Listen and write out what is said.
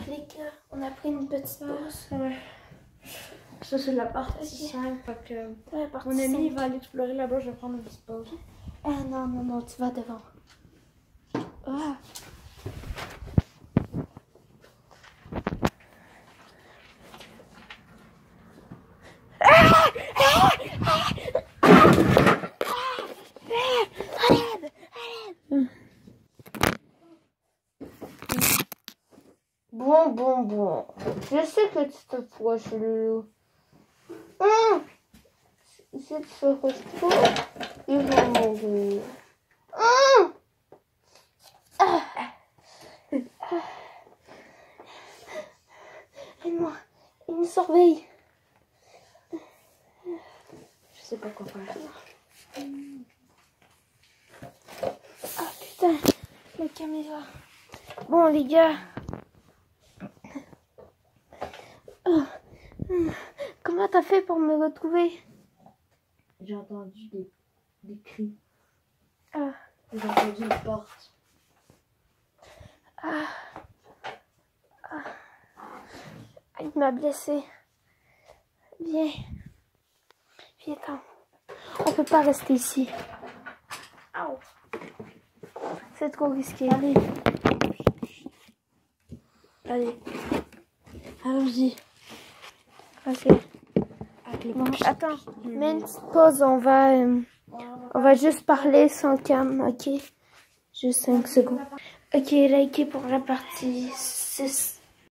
les gars, on a pris une petite pause. Ouais. Ça, c'est la partie 5. Fait que Ouais, partie mon ami 5. va aller explorer là-bas. Je vais prendre une petite pause. Ah non, non, non, tu vas devant. Ah. Bon. Je sais que tu te proches, Loulou. Si tu te proches trop, il va mourir. Aide-moi, il me surveille. Je sais pas quoi faire. Ah putain, la caméra. Bon les gars. Comment t'as fait pour me retrouver? J'ai entendu des cris. Ah. J'ai entendu une porte. Il m'a blessé. Viens. Viens-t'en. On peut pas rester ici. Au. C'est trop risqué. Allez. Allons-y. Ok. Bon, attends. Mets une petite pause. On va juste parler sans cam. Ok. Juste 5 secondes. Ok, likez pour la partie 6.